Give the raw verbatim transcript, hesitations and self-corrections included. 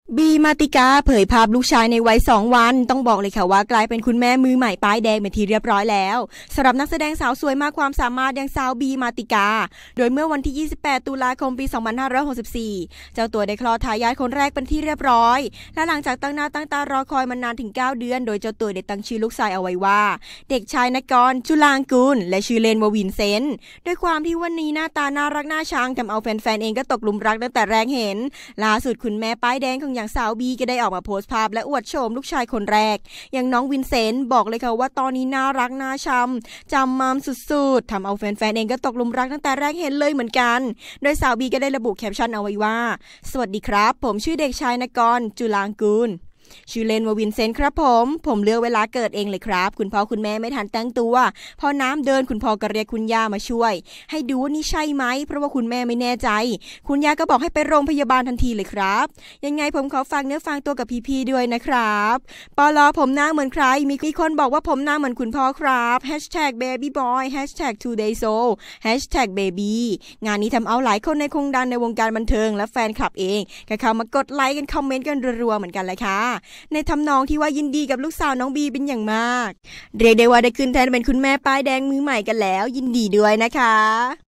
บีมาติกาเผยภาพลูกชายในวัยสองวันต้องบอกเลยค่ะว่ากลายเป็นคุณแม่มือใหม่ป้ายแดงเป็นที่เรียบร้อยแล้วสำหรับนักแสดงสาวสวยมากความสามารถอย่างสาวบีมาติกาโดยเมื่อวันที่ยี่สิบแปดตุลาคมปีสองพันห้าร้อยหกสิบสี่เจ้าตัวได้คลอดทายาทคนแรกเป็นที่เรียบร้อยและหลังจากตั้งหน้าตั้งตารอคอยมานานถึงเก้าเดือนโดยเจ้าตัวได้ตั้งชื่อลูกชายเอาไว้ว่าเด็กชายนกรจุลางกูลและชื่อเล่นว่าวินเซนต์ด้วยความที่วันนี้หน้าตาน่ารักน่าชังทำเอาแฟนๆเองก็ตกหลุมรักตั้งแต่แรกเห็นล่าสุดคุณแม่ป้ายแดงของอย่างสาวบีก็ได้ออกมาโพสต์ภาพและอวดโฉมลูกชายคนแรกอย่างน้องวินเซนต์บอกเลยค่ะว่าตอนนี้น่ารักน่าชังจำมัมสุดๆทำเอาแฟนๆเองก็ตกหลุมรักตั้งแต่แรกเห็นเลยเหมือนกันโดยสาวบีก็ได้ระบุแคปชั่นเอาไว้ว่าสวัสดีครับผมชื่อเด็กชายนกรจุลางกูลชื่อเล่นว่าวินเซนต์ครับผมผมเลือกเวลาเกิดเองเลยครับคุณพ่อคุณแม่ไม่ทันตั้งตัวพอน้ำเดินคุณพ่อก็เรียกคุณย่ามาช่วยให้ดูว่านี่ใช่ไหมเพราะว่าคุณแม่ไม่แน่ใจคุณย่าก็บอกให้ไปโรงพยาบาลทันทีเลยครับยังไงผมขอฝากเนื้อฝากตัวกับพี่ๆด้วยนะครับปลอผมหน้าเหมือนใครมีคนบอกว่าผมหน้าเหมือนคุณพ่อครับ แฮชแท็ก เบบี้บอย แฮชแท็ก ทูเดย์โซ แฮชแท็ก เบบี้ งานนี้ทำเอาหลายคนในคงดังในวงการบันเทิงและแฟนคลับเองก็เข้ามากดไลค์กันคอมเมนต์กันรัวๆเหมือนกันเลยค่ะในทำนองที่ว่ายินดีกับลูกสาวน้องบีเป็นอย่างมากเรียกได้ว่าได้ขึ้นแทนเป็นคุณแม่ป้ายแดงมือใหม่กันแล้วยินดีด้วยนะคะ